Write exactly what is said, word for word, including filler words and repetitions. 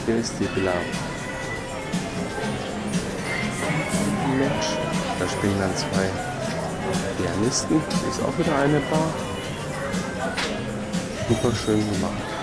Hier ist die Villa Mensch. Da spielen dann zwei Pianisten. Hier ist auch wieder eine Bar. Super schön gemacht.